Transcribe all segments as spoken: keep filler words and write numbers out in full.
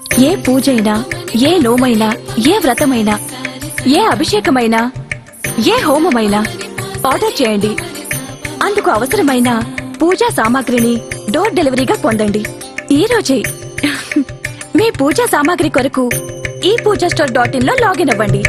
ఏ పూజైనా, ఏ నోమైనా, ఏ వ్రతమైనా, ఏ అభిషేకమైనా, ఏ హోమమైనా ఆర్డర్ చేయండి. అందుకు అవసరమైన పూజా సామాగ్రిని డోర్ డెలివరీగా పొందండి. ఈ రోజే మీ పూజా సామాగ్రి కొరకు ఈ పూజా స్టోర్ డాట్ ఇన్ లో లాగిన్ అవ్వండి.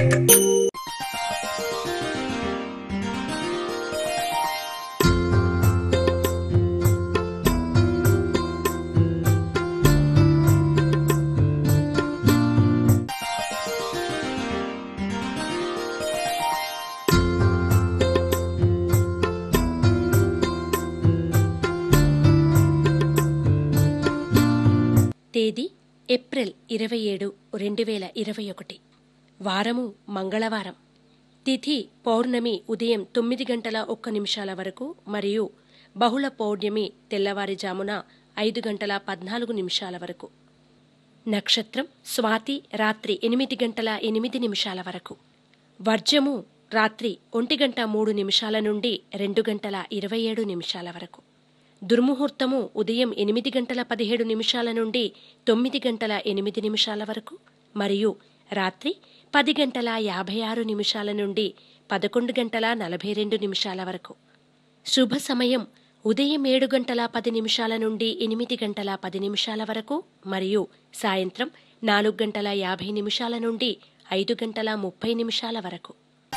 తేదీ ఏప్రిల్ ఇరవై ఏడు రెండు వేల ఇరవై ఒకటి. వారము మంగళవారం. తిథి పౌర్ణమి ఉదయం తొమ్మిది గంటల ఒక్క నిమిషాల వరకు మరియు బహుళ పౌర్ణమి తెల్లవారుజామున ఐదు గంటల పద్నాలుగు నిమిషాల వరకు. నక్షత్రం స్వాతి రాత్రి ఎనిమిది గంటల ఎనిమిది నిమిషాల వరకు. వర్జము రాత్రి ఒంటి గంట మూడు నిమిషాల నుండి రెండు గంటల ఇరవై ఏడు నిమిషాల వరకు. దుర్ముహూర్తము ఉదయం ఎనిమిది గంటల పదిహేడు నిమిషాల నుండి తొమ్మిది గంటల ఎనిమిది నిమిషాల వరకు మరియు రాత్రి పది గంటల యాభై ఆరు నిమిషాల నుండి పదకొండు గంటల నలభై రెండు నిమిషాల వరకు. శుభ సమయం ఉదయం ఏడు గంటల పది నిమిషాల నుండి ఎనిమిది గంటల పది నిమిషాల వరకు మరియు సాయంత్రం నాలుగు గంటల యాభై నిమిషాల నుండి ఐదు గంటల ముప్పై నిమిషాల వరకు.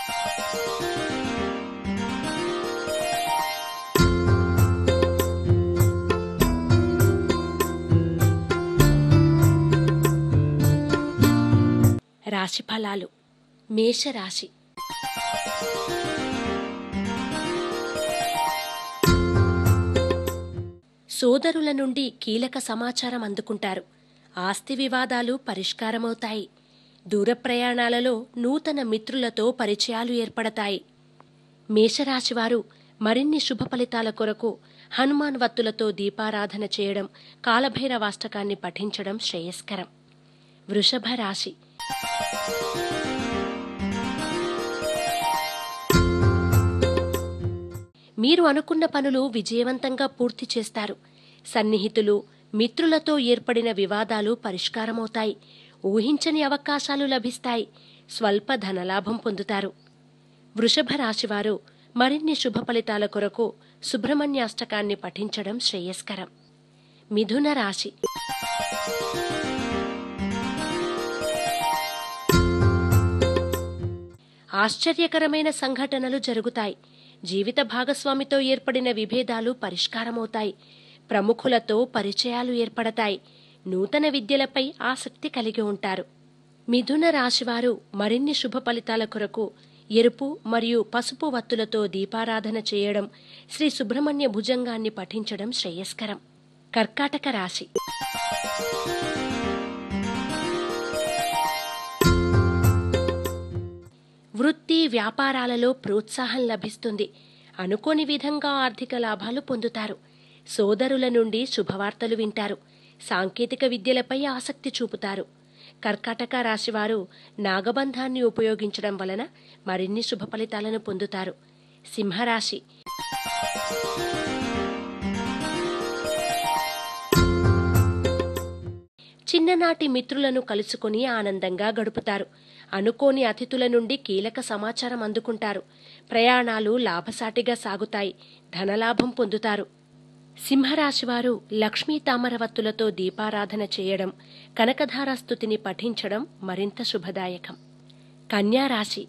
రాశిఫలాలు. మేషరాశి. సోదరుల నుండి కీలక సమాచారం అందుకుంటారు. ఆస్తి వివాదాలు పరిష్కారమవుతాయి. దూర ప్రయాణాలలో నూతన మిత్రులతో పరిచయాలు ఏర్పడతాయి. మేషరాశివారు మరిన్ని శుభ ఫలితాల కొరకు హనుమాన్ వత్తులతో దీపారాధన చేయడం, కాలభైరవాష్టకాన్ని పఠించడం శ్రేయస్కరం. వృషభ రాశి. మీరు అనుకున్న పనులు విజయవంతంగా పూర్తి చేస్తారు. సన్నిహితులు, మిత్రులతో ఏర్పడిన వివాదాలు పరిష్కారమవుతాయి. ఊహించని అవకాశాలు లభిస్తాయి. స్వల్ప ధనలాభం పొందుతారు. వృషభ రాశివారు మరిన్ని శుభ ఫలితాల కొరకు సుబ్రహ్మణ్యాష్టకాన్ని పఠించడం శ్రేయస్కరం. మిథున రాశి. ఆశ్చర్యకరమైన సంఘటనలు జరుగుతాయి. జీవిత భాగస్వామితో ఏర్పడిన విభేదాలు పరిష్కారమవుతాయి. ప్రముఖులతో పరిచయాలు ఏర్పడతాయి. నూతన విద్యలపై ఆసక్తి కలిగి ఉంటారు. మిథున రాశివారు మరిన్ని శుభ ఫలితాల కొరకు ఎరుపు మరియు పసుపు వత్తులతో దీపారాధన చేయడం, శ్రీ సుబ్రహ్మణ్య భుజంగాన్ని పఠించడం శ్రేయస్కరం. కర్కాటక రాశి. వృత్తి వ్యాపారాలలో ప్రోత్సాహం లభిస్తుంది. అనుకోని విధంగా ఆర్థిక లాభాలు పొందుతారు. సోదరుల నుండి శుభవార్తలు వింటారు. సాంకేతిక విద్యలపై ఆసక్తి చూపుతారు. కర్కాటక రాశివారు నాగబంధాన్ని ఉపయోగించడం వలన మరిన్ని శుభ ఫలితాలను పొందుతారు. సింహరాశి. చిన్ననాటి మిత్రులను కలుసుకుని ఆనందంగా గడుపుతారు. అనుకోని అతిథుల నుండి కీలక సమాచారం అందుకుంటారు. ప్రయాణాలు లాభసాటిగా సాగుతాయి. ధనలాభం పొందుతారు. సింహరాశివారు లక్ష్మీ తామరవత్తులతో దీపారాధన చేయడం, కనకధార స్తుతిని పఠించడం మరింత శుభదాయకం. కన్యారాశి.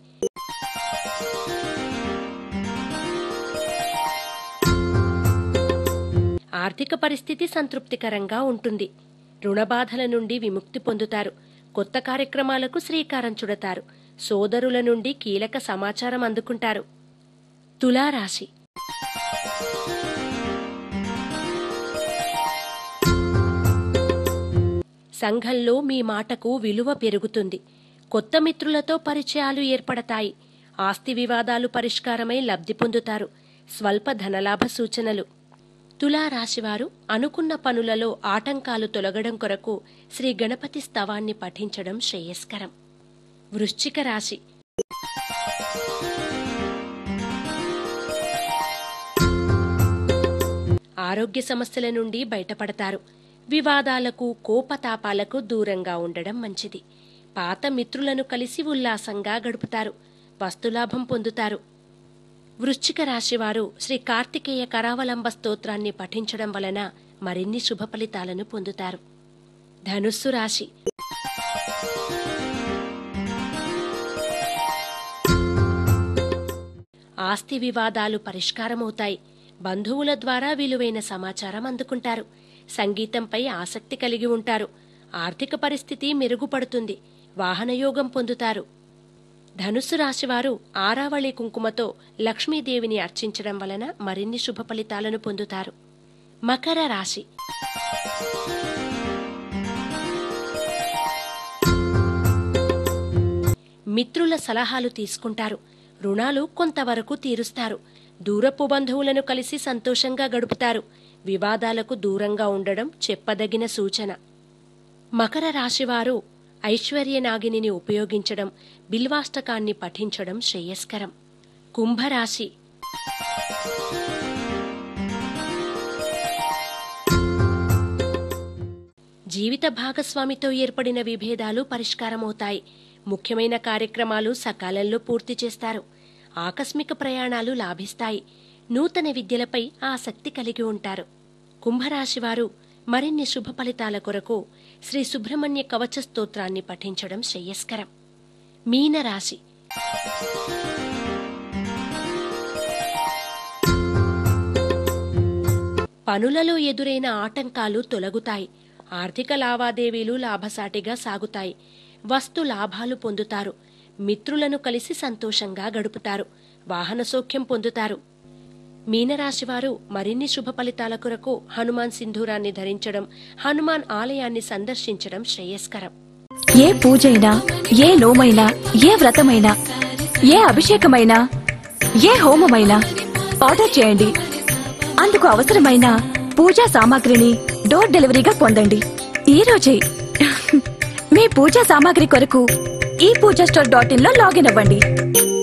ఆర్థిక పరిస్థితి సంతృప్తికరంగా ఉంటుంది. రుణబాధల నుండి విముక్తి పొందుతారు. కొత్త కార్యక్రమాలకు శ్రీకారం చుడతారు. సోదరుల నుండి కీలక సమాచారం అందుకుంటారు. తులారాశి. సంఘంలో మీ మాటకు విలువ పెరుగుతుంది. కొత్త మిత్రులతో పరిచయాలు ఏర్పడతాయి. ఆస్తి వివాదాలు పరిష్కారమై లబ్ధి పొందుతారు. స్వల్ప ధనలాభ సూచనలు. తులారాశివారు అనుకున్న పనులలో ఆటంకాలు తొలగడం కొరకు శ్రీ గణపతి స్తవాన్ని పఠించడం శ్రేయస్కరం. వృశ్చిక రాశి. ఆరోగ్య సమస్యల నుండి బయటపడతారు. వివాదాలకు కోపతాపాలకు దూరంగా ఉండడం మంచిది. పాత మిత్రులను కలిసి ఉల్లాసంగా గడుపుతారు. వస్తులాభం పొందుతారు. వృశ్చిక రాశివారు శ్రీ కార్తికేయ కరావలంబ స్తోత్రాన్ని పఠించడం వలన మరిన్ని శుభ ఫలితాలను పొందుతారు. ధనుస్సు రాశి. ఆస్తి వివాదాలు పరిష్కారమవుతాయి. బంధువుల ద్వారా విలువైన సమాచారం అందుకుంటారు. సంగీతంపై ఆసక్తి కలిగి ఉంటారు. ఆర్థిక పరిస్థితి మెరుగుపడుతుంది. వాహనయోగం పొందుతారు. ధనుస్సు రాశివారు ఆరావళి కుంకుమతో లక్ష్మీదేవిని అర్చించడం వలన మరిన్ని శుభ ఫలితాలను పొందుతారు. మకర రాశి. మిత్రుల సలహాలు తీసుకుంటారు. రుణాలు కొంతవరకు తీరుస్తారు. దూరపు బంధువులను కలిసి సంతోషంగా గడుపుతారు. వివాదాలకు దూరంగా ఉండడం చెప్పదగిన సూచన. మకర రాశివారు ఐశ్వర్యనాగిని ఉపయోగించడం, బిల్వాష్టకాన్ని పఠించడం శ్రేయస్కరం. కుంభరాశి. జీవిత భాగస్వామితో ఏర్పడిన విభేదాలు పరిష్కారమవుతాయి. ముఖ్యమైన కార్యక్రమాలు సకాలంలో పూర్తి చేస్తారు. ఆకస్మిక ప్రయాణాలు లాభిస్తాయి. నూతన విద్యలపై ఆసక్తి కలిగి ఉంటారు. కుంభరాశివారు మరిన్ని శుభ ఫలితాల కొరకు శ్రీ సుబ్రహ్మణ్య కవచ స్తోత్రాన్ని పఠించడం శ్రేయస్కరం. మీనరాశి. పనులలో ఎదురైన ఆటంకాలు తొలగుతాయి. ఆర్థిక లావాదేవీలు లాభసాటిగా సాగుతాయి. వస్తు లాభాలు పొందుతారు. మిత్రులను కలిసి సంతోషంగా గడుపుతారు. వాహన సౌఖ్యం పొందుతారు. మీనరాశివారు మరిన్ని శుభ ఫలితాల కొరకు హనుమాన్ సింధూరాన్ని ధరించడం, హనుమాన్ ఆలయాన్ని సందర్శించడం శ్రేయస్కరం. ఏ పూజైనా, ఏ నోమైనా, ఏ వ్రతమైనా, ఏ అభిషేకమైనా, ఏ హోమమైనా ఆర్డర్ చేయండి. అందుకు అవసరమైన పూజా సామాగ్రిని డోర్ డెలివరీగా పొందండి. ఈ రోజే మీ పూజా సామాగ్రి కొరకు ఈ పూజా స్టోర్ డాట్ ఇన్ లో లాగిన్ అవ్వండి.